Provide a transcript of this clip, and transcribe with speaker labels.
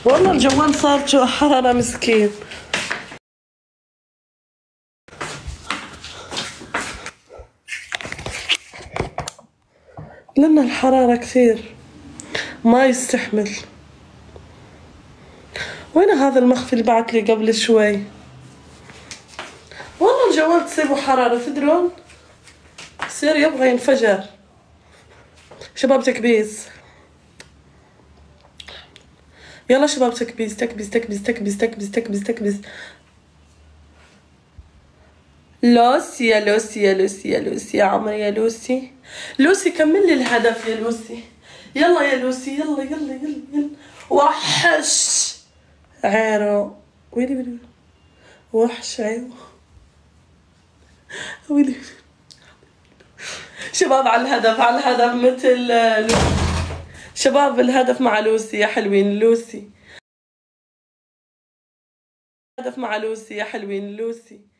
Speaker 1: والله الجوال صار شو حرارة مسكين. لأن الحرارة كثير ما يستحمل. وين هذا المخفي اللي بعت لي قبل شوي؟ والله الجوال تصيبه حرارة تدرون، يصير يبغى ينفجر. شباب تكبيس، يلا شباب تكبيس تكبيس تكبيس تكبيس تكبيس تكبيس تكبيس. لوسي يا لوسي يا لوسي يا لوسي يا عمر يا لوسي. لوسي كمل لي الهدف يا لوسي. يلا يا لوسي يلا يلا يلا يلا. وحش عيرو. ويلي ويلي وحش عيرو. ويلي. شباب على الهدف على الهدف مثل شباب الهدف مع لوسي يا حلوين. لوسي هدف مع لوسي يا حلوين. لوسي